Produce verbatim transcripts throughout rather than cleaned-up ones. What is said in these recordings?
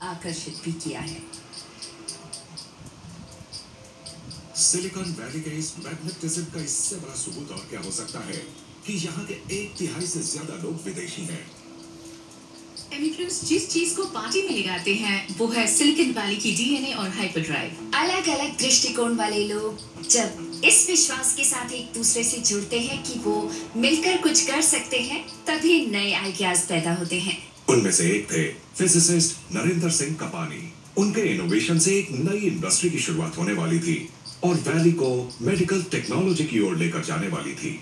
आकर्षित भी किया है। सिलिकॉन वैली के इस मैग्नेटिज्म का इससे बड़ा सबूत और क्या हो सकता है कि यहाँ के एक तिहाई से ज्यादा लोग विदेशी हैं। इमिग्रेंट्स जिस चीज को पार्टी में लगाते हैं वो है सिलिकॉन वैली की डीएनए और हाइपरड्राइव। अलग अलग दृष्टिकोण वाले लोग जब इस विश्वास के साथ एक दूसरे से जुड़ते हैं कि वो मिलकर कुछ कर सकते हैं, तभी नए आइडियाज पैदा होते हैं। उनमें से एक थे फिजिसिस्ट नरेंद्र सिंह कपानी। उनके इनोवेशन से एक नई इंडस्ट्री की शुरुआत होने वाली थी और वैली को मेडिकल टेक्नोलॉजी की ओर लेकर जाने वाली थी।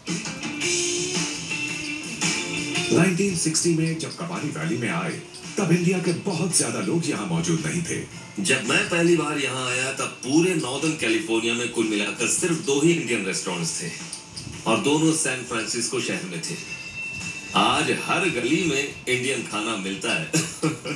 उन्नीस सौ साठ में जब कपानी वैली में आए तब इंडिया के बहुत ज्यादा लोग यहाँ मौजूद नहीं थे। जब मैं पहली बार यहाँ आया तब पूरे नॉर्दर्न कैलिफोर्निया में कुल मिलाकर सिर्फ दो ही इंडियन रेस्टोरेंट्स थे और दोनों सैन फ्रांसिस्को शहर में थे। आज हर गली में इंडियन खाना मिलता है।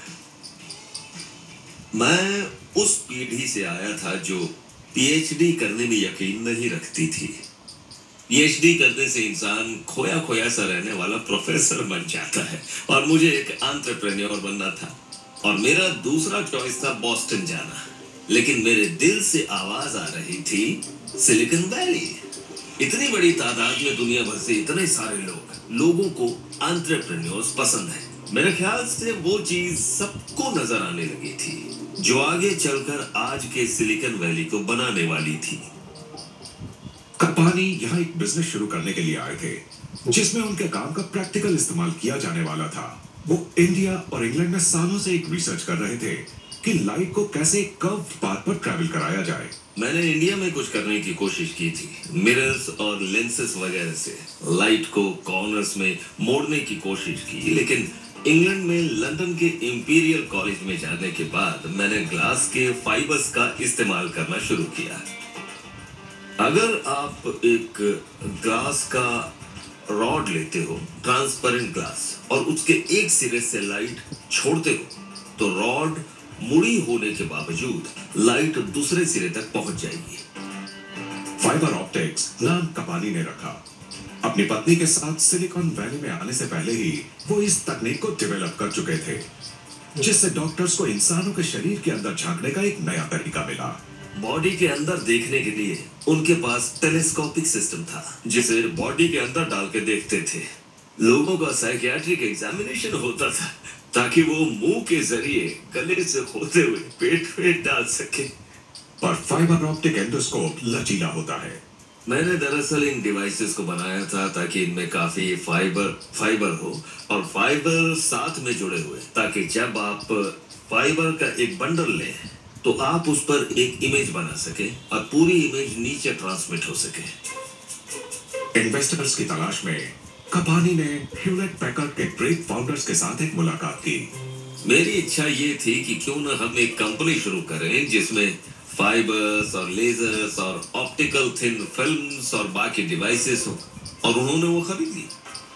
मैं उस पीढ़ी से आया था जो पीएचडी करने में यकीन नहीं रखती थी। पीएचडी करने से इंसान खोया खोया सा रहने वाला प्रोफेसर बन जाता है और मुझे एक एंटरप्रेन्योर बनना था और मेरा दूसरा चॉइस था बॉस्टन जाना। लेकिन मेरे दिल से आवाज आ रही थी सिलिकॉन वैली। इतनी बड़ी तादाद में दुनिया भर से इतने सारे लोग लोगों को एंटरप्रेन्योर्स पसंद है। मेरे ख्याल से वो चीज सबको नजर आने लगी थी जो आगे चलकर आज के सिलिकॉन वैली को बनाने वाली थी। कपानी यहाँ एक बिजनेस शुरू करने के लिए आए थे जिसमें उनके काम का प्रैक्टिकल इस्तेमाल किया जाने वाला था। वो इंडिया और इंग्लैंड में सालों से एक रिसर्च कर रहे थे कि लाइट को कैसे कर्व्ड पाथ पर ट्रैवल कराया जाए। मैंने इंडिया में कुछ करने की कोशिश की थी, मिरर्स और लेंसेस वगैरह से लाइट को कॉर्नर्स में मोड़ने की कोशिश की। लेकिन इंग्लैंड में लंदन के इंपीरियल कॉलेज में जाने के बाद मैंने ग्लास के फाइबर्स का इस्तेमाल करना शुरू किया। अगर आप एक ग्लास का रॉड लेते हो, ट्रांसपेरेंट ग्लास, और उसके एक सिरे से लाइट छोड़ते हो तो रॉड मुड़ी होने के बावजूद लाइट दूसरे सिरे तक पहुंच जाएगी। फाइबर ऑप्टिक्स नाम कपानी ने रखा। अपनी पत्नी के साथ सिलिकॉन वैली में आने से पहले ही वो इस तकनीक को डेवलप कर चुके थे जिससे डॉक्टर्स को इंसानों के शरीर के अंदर झांकने का एक नया तरीका मिला। बॉडी के अंदर देखने के लिए उनके पास टेलीस्कोपिक सिस्टम था जिसे बॉडी के अंदर डाल के देखते थे। लोगों का साइकियाट्रिक एग्जामिनेशन होता था ताकि वो मुंह के जरिए गले से होते हुए पेट में डाल सके। पर फाइबर ऑप्टिक एंडोस्कोप लचीला होता है। मैंने दरअसल इन डिवाइसेस को बनाया था ताकि इनमें काफी फाइबर फाइबर हो और फाइबर साथ में जुड़े हुए, ताकि जब आप फाइबर का एक बंडल लें तो आप उस पर एक इमेज बना सके और पूरी इमेज नीचे ट्रांसमिट हो सके। इन्वेस्टर्स की तलाश में कपानी ने ह्यूलेट पैकर्ड के ग्रेट फाउंडर्स के साथ एक मुलाकात की। मेरी इच्छा ये थी कि क्यों न हम एक कंपनी शुरू करें जिसमें फाइबर्स और लेजर्स और ऑप्टिकल थिन फिल्म्स और बाकी डिवाइसेस हो, और उन्होंने वो खरीद ली।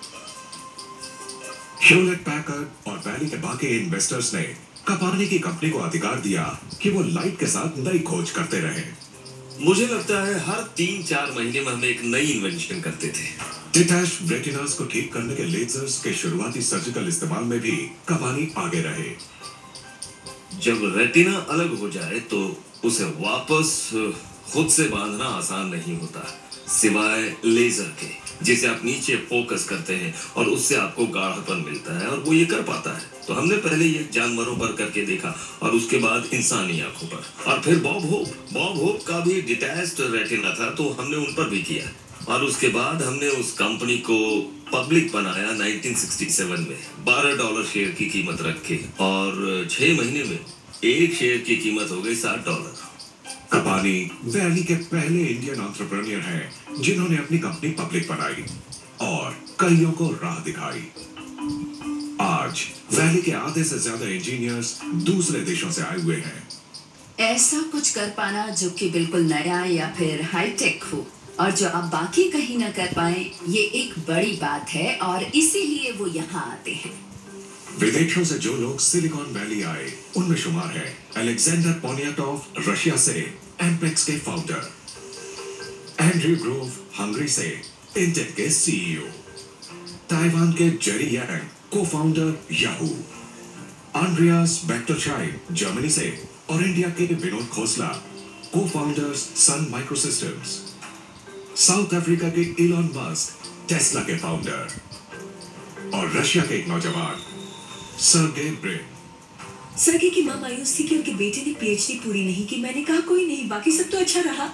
ह्यूलेट पैकर्ड और वैली के बाकी इन्वेस्टर्स ने कपानी की कंपनी को अधिकार दिया कि वो लाइट के साथ नई खोज करते रहे। मुझे लगता है हर तीन चार महीने में हम एक नई इन्वेंशन करते थे। डिटैच्ड रेटिनास को ठीक करने के लेजर्स के शुरुआती सर्जिकल इस्तेमाल में भी कपानी आगे रहे। जब रेटिना अलग हो जाए तो उसे वापस खुद से बांधना आसान नहीं होता, सिवाय लेजर के जिसे आप नीचे फोकस करते हैं और उससे आपको गाढ़ापन मिलता है, और वो ये कर पाता है। तो हमने पहले ये जानवरों पर करके देखा और उसके बाद इंसानी आंखों पर, और फिर बॉब होप बॉब होप का भी डिटैच्ड रेटिना था तो हमने उन पर भी किया, और उसके बाद हमने उस कंपनी को पब्लिक बनाया उन्नीस सौ सरसठ में बारह डॉलर शेयर की कीमत रख के, और छह महीने में एक शेयर की कीमत हो गई साठ डॉलर। कपानी वैली के पहले इंडियन एंटरप्रेन्योर हैं जिन्होंने अपनी कंपनी पब्लिक बनाई और कईयों को राह दिखाई। आज वैली के आधे से ज्यादा इंजीनियर्स दूसरे देशों से आए हुए हैं। ऐसा कुछ कर पाना जो कि बिल्कुल नया या फिर हाईटेक हो और जो आप बाकी कहीं ना कर पाए, ये एक बड़ी बात है और इसीलिए वो यहाँ आते हैं। विदेशों से जो लोग सिलिकॉन वैली आए उनमें शुमार है अलेक्जेंडर पोनियाटोव रशिया से एम्पेक्स के फाउंडर, एंड्रयू ग्रोव हंगरी से इंटेल के सीईओ, ताइवान के Jerry Yang co founder Yahoo, Andreas Bechtolsheim Germany से और इंडिया के Vinod Khosla, co founders Sun Microsystems. South Africa के इलॉन मस्क, टेस्ला के फाउंडर, और रशिया के एक नौजवान सर्गेई ब्रिन। सर्गे की मां मायूस थी कि उनके बेटे ने पीएचडी पूरी नहीं की। मैंने कहा कोई नहीं, बाकी सब तो अच्छा रहा।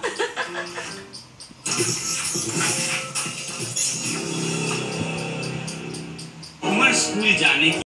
उमर स्कूल जाने की